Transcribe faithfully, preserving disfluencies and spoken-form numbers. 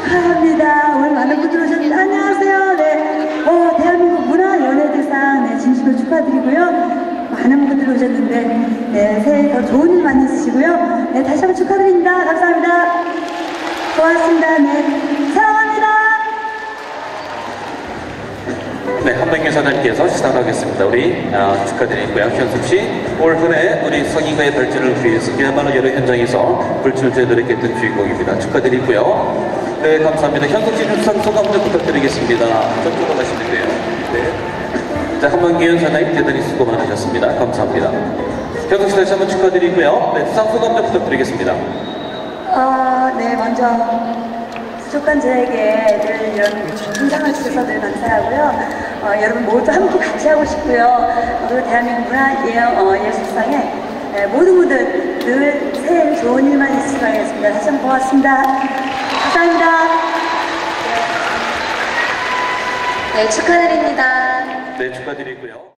축하합니다. 오늘 많은 분들 오셨는데 안녕하세요. 네, 어, 대한민국 문화연예대상 네, 진심으로 축하드리고요. 많은 분들 오셨는데 네, 새해 더 좋은 일 많이 있으시고요. 네, 다시 한번 축하드립니다. 감사합니다. 고맙습니다. 네, 사랑합니다. 네, 한백규 사장님께서 시상을 하겠습니다. 우리 아, 축하드리고요. 현숙 씨, 올 한해 우리 성인가의 발전을 위해서 그야말로 여러 현장에서 불출주에 노력했던 주인공입니다. 축하드리고요. 네, 감사합니다. 현숙 씨 수상 소감 좀 부탁드리겠습니다. 저쪽으로 가시는데요. 네. 자, 한백규 사장님 대단히 수고 많으셨습니다. 감사합니다. 현숙 씨 다시 한번 축하드리고요. 네, 수상 소감 좀 부탁드리겠습니다. 어, 네, 먼저 부족한 저에게 늘 이런 인상을 주셔서 늘 감사하고요. 어, 여러분 모두 함께 같이 하고 싶고요. 그리고 대한민국 문화예술상에 예, 모두 모두 늘 새해 좋은 일만 있으시길 바라겠습니다. 다시 한번 고맙습니다. 감사합니다. 네, 축하드립니다. 네, 축하드리고요.